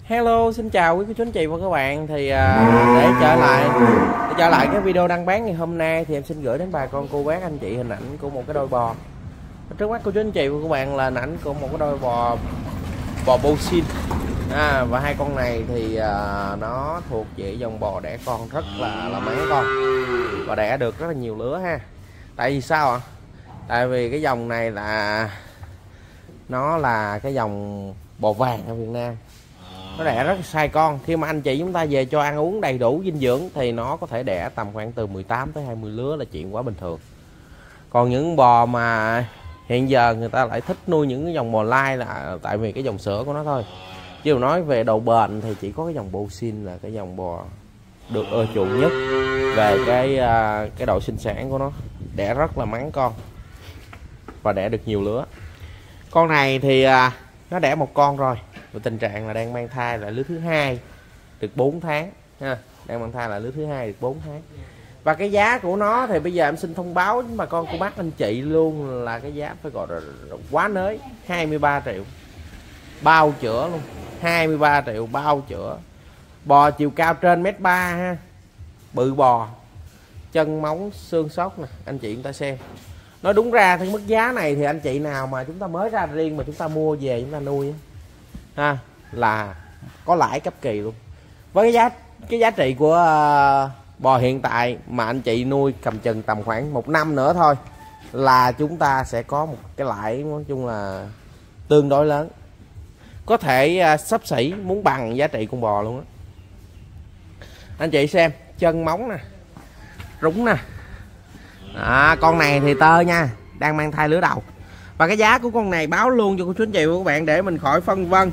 Hello, xin chào quý cô chú anh chị và các bạn. Thì để trở lại cái video đăng bán ngày hôm nay thì em xin gửi đến bà con cô bác anh chị hình ảnh của một cái đôi bò. Trước mắt cô chú anh chị và các bạn là hình ảnh của một cái đôi bò Boxin. Và hai con này thì nó thuộc về dòng bò đẻ con rất là mấy con và đẻ được rất là nhiều lứa ha. Tại vì sao ạ? Tại vì cái dòng này là nó là cái dòng bò vàng ở Việt Nam, nó đẻ rất sai con. Khi mà anh chị chúng ta về cho ăn uống đầy đủ dinh dưỡng thì nó có thể đẻ tầm khoảng từ 18 tới 20 lứa là chuyện quá bình thường. Còn những bò mà hiện giờ người ta lại thích nuôi những cái dòng bò lai là tại vì cái dòng sữa của nó thôi, chứ nói về độ bền thì chỉ có cái dòng Boxin là cái dòng bò được ưa chuộng nhất về cái độ sinh sản của nó, đẻ rất là mắn con và đẻ được nhiều lứa. Con này thì nó đẻ một con rồi, và tình trạng là đang mang thai là lứa thứ hai được 4 tháng ha, đang mang thai là lứa thứ hai được 4 tháng. Và cái giá của nó thì bây giờ em xin thông báo với bà con cô bác anh chị luôn là cái giá phải gọi là quá nới, 23 triệu bao chữa luôn, 23 triệu bao chữa. Bò chiều cao trên 1m3 ha, bự bò, chân móng xương sóc nè, anh chị chúng ta xem. Nói đúng ra thì mức giá này thì anh chị nào mà chúng ta mới ra riêng mà chúng ta mua về chúng ta nuôi ha là có lãi cấp kỳ luôn. Với cái giá trị của bò hiện tại mà anh chị nuôi cầm chừng tầm khoảng 1 năm nữa thôi là chúng ta sẽ có một cái lãi nói chung là tương đối lớn, có thể xấp xỉ muốn bằng giá trị con bò luôn á. Anh chị xem chân móng nè, rúng nè. Con này thì tơ nha, đang mang thai lứa đầu. Và cái giá của con này báo luôn cho cô chú anh chị và các bạn để mình khỏi phân vân,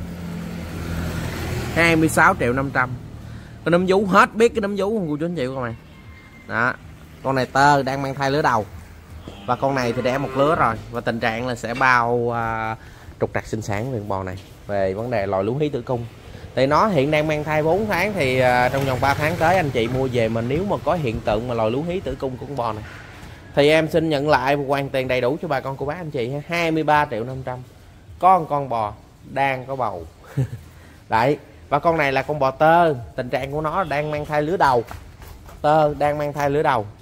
26 triệu 500. Cái nấm vú hết biết cái nấm vú không cô chú anh chị và các bạn. Đó, con này tơ đang mang thai lứa đầu. Và con này thì đẻ một lứa rồi, và tình trạng là sẽ bao trục trặc sinh sản về bò này. Về vấn đề lòi lú hí tử cung thì nó hiện đang mang thai 4 tháng thì trong vòng 3 tháng tới anh chị mua về mà nếu mà có hiện tượng mà lòi lú hí tử cung của con bò này thì em xin nhận lại hoàn tiền đầy đủ cho bà con cô bác anh chị ha. 23 triệu 500 có một con bò đang có bầu. Đấy, và con này là con bò tơ, tình trạng của nó đang mang thai lứa đầu. Tơ đang mang thai lứa đầu.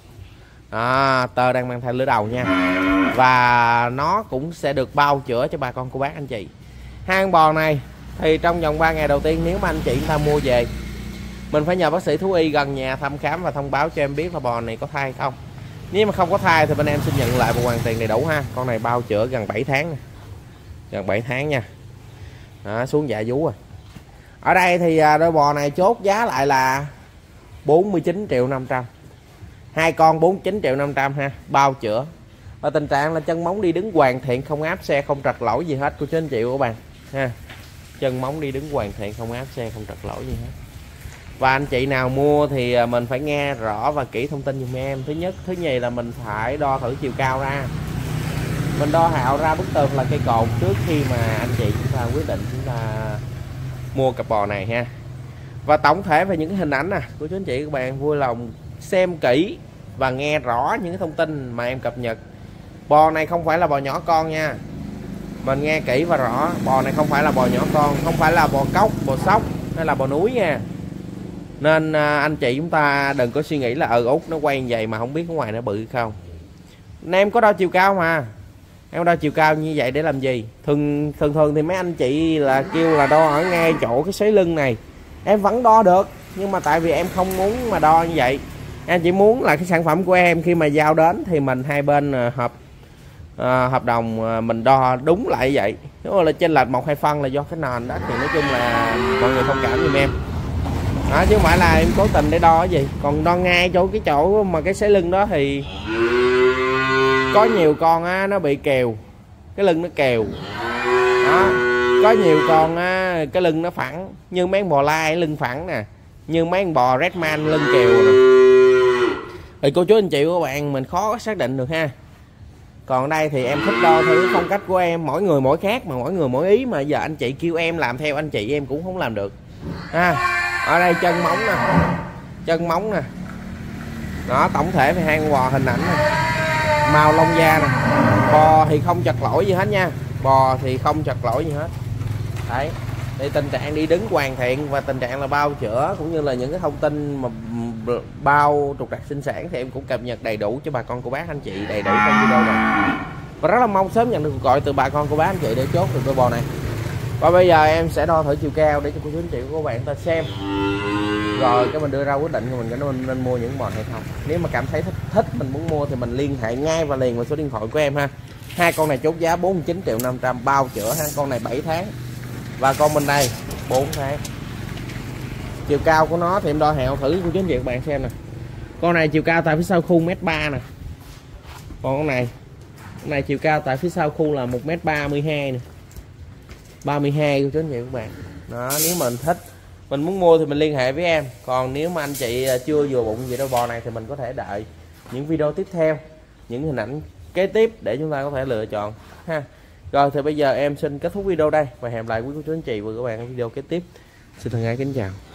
Tơ đang mang thai lứa đầu nha. Và nó cũng sẽ được bao chữa cho bà con cô bác anh chị. Hai con bò này thì trong vòng 3 ngày đầu tiên nếu mà anh chị chúng ta mua về, mình phải nhờ bác sĩ thú y gần nhà thăm khám và thông báo cho em biết là bò này có thai không. Nếu mà không có thai thì bên em xin nhận lại một hoàn tiền đầy đủ ha. Con này bao chữa gần 7 tháng nè. Gần 7 tháng nha. Đó, xuống dạ vú rồi. Ở đây thì đôi bò này chốt giá lại là 49 triệu 500. Hai con 49 triệu 500 ha, bao chữa. Và tình trạng là chân móng đi đứng hoàn thiện, không áp xe, không trật lỗi gì hết cô chú anh chị của bạn ha. Chân móng đi đứng hoàn thiện, không áp xe, không trật lỗi gì hết. Và anh chị nào mua thì mình phải nghe rõ và kỹ thông tin giùm em. Thứ nhất, thứ nhì là mình phải đo thử chiều cao ra. Mình đo hạo ra bức tường là cây cột trước khi mà anh chị chúng ta quyết định chúng ta mua cặp bò này ha. Và tổng thể về những cái hình ảnh nè của chú anh chị các bạn vui lòng xem kỹ và nghe rõ những cái thông tin mà em cập nhật. Bò này không phải là bò nhỏ con nha, mình nghe kỹ và rõ. Bò này không phải là bò nhỏ con, không phải là bò cóc, bò sóc hay là bò núi nha. Nên anh chị chúng ta đừng có suy nghĩ là út nó quay như vậy mà không biết ở ngoài nó bự không. Em có đo chiều cao mà, em đo chiều cao như vậy để làm gì? Thường thì mấy anh chị là kêu là đo ở ngay chỗ cái xoáy lưng này, em vẫn đo được, nhưng mà tại vì em không muốn mà đo như vậy. Em chỉ muốn là cái sản phẩm của em khi mà giao đến thì mình hai bên hợp đồng mình đo đúng lại vậy. Nếu là chênh lệch 1-2 phân là do cái nền đó thì nói chung là mọi người thông cảm giùm em. Đó, chứ không phải là em cố tình để đo cái gì. Còn đo ngay cái chỗ mà cái xoáy lưng đó thì có nhiều con á, nó bị kèo, cái lưng nó kèo. Đó, có nhiều con á, cái lưng nó phẳng, như mấy con bò lai lưng phẳng nè, như mấy con bò Redman lưng kèo nè. Thì cô chú anh chị của bạn mình khó xác định được ha. Còn đây thì em thích đo theo cái phong cách của em, mỗi người mỗi khác mà mỗi người mỗi ý, mà giờ anh chị kêu em làm theo anh chị em cũng không làm được ha. Ở đây chân móng nè, chân móng nè. Đó, tổng thể về hai con bò hình ảnh nè, màu lông da nè. Bò thì không chật lỗi gì hết nha, bò thì không chật lỗi gì hết. Đấy, Thì tình trạng đi đứng hoàn thiện và tình trạng là bao chữa cũng như là những cái thông tin mà bao trục trặc sinh sản thì em cũng cập nhật đầy đủ cho bà con cô bác anh chị đầy đủ trong video này. Và rất là mong sớm nhận được cuộc gọi từ bà con cô bác anh chị để chốt được đôi bò này. Và bây giờ em sẽ đo thử chiều cao để cho cô chú anh chị của các bạn ta xem. Rồi cái mình đưa ra quyết định của mình có nên mua những bò hay không. Nếu mà cảm thấy thích mình muốn mua thì mình liên hệ ngay và liền vào số điện thoại của em ha. Hai con này chốt giá 49.500.000 bao chữa ha. Con này 7 tháng. Và con bên đây 4 tháng. Chiều cao của nó thì em đo hẹo thử cô chú anh chị các bạn xem nè. Con này chiều cao tại phía sau khuôn 1m3 nè. Còn con này chiều cao tại phía sau khuôn là 1m32 nè. 32 cô chú anh chị các bạn. Đó, nếu mình thích mình muốn mua thì mình liên hệ với em. Còn nếu mà anh chị chưa vừa bụng gì đôi bò này thì mình có thể đợi những video tiếp theo, những hình ảnh kế tiếp để chúng ta có thể lựa chọn ha. Rồi thì bây giờ em xin kết thúc video đây và hẹn lại quý cô chú anh chị và các bạn ở video kế tiếp. Xin thân ái kính chào.